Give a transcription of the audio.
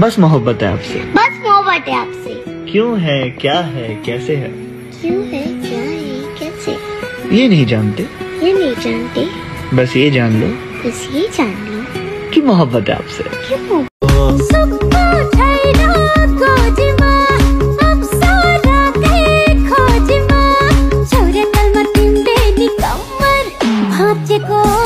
बस मोहब्बत है आपसे। बस मोहब्बत है आपसे। क्यों है, क्या है, कैसे है? क्यों है, क्या है, कैसे? ये नहीं जानते, ये नहीं जानते, बस ये जान लो, बस ये जान लो कि मोहब्बत है आपसे। क्यों? को